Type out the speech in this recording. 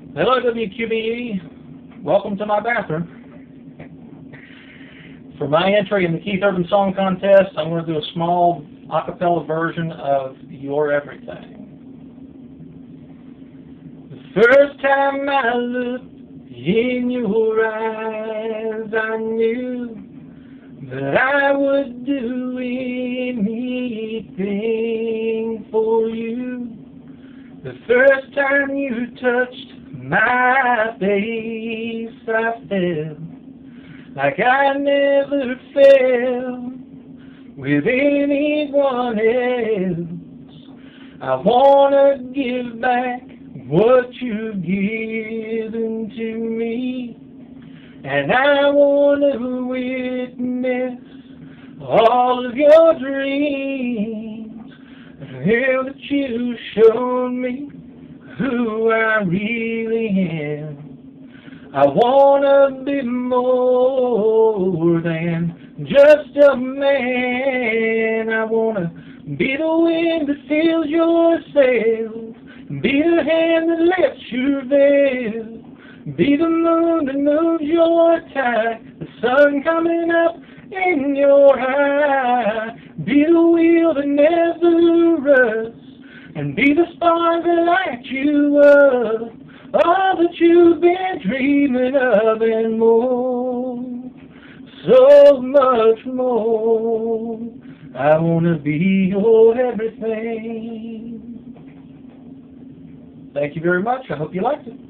Hello, WQBE. Welcome to my bathroom. For my entry in the Keith Urban Song Contest, I'm going to do a small a cappella version of Your Everything. The first time I looked in your eyes, I knew that I would do anything for you. The first time you touched my face, I felt like I never felt with anyone else. I want to give back what you've given to me, and I want to witness all of your dreams, and that you showed me who I really am. I want to be more than just a man. I want to be the wind that fills your sails, be the hand that lifts your veil, be the moon that moves your tide, the sun coming up in your eye, be the wheel that never rusts, and be the spark that lights you up, all that you've been dreaming of and more, so much more. I want to be your everything. Thank you very much. I hope you liked it.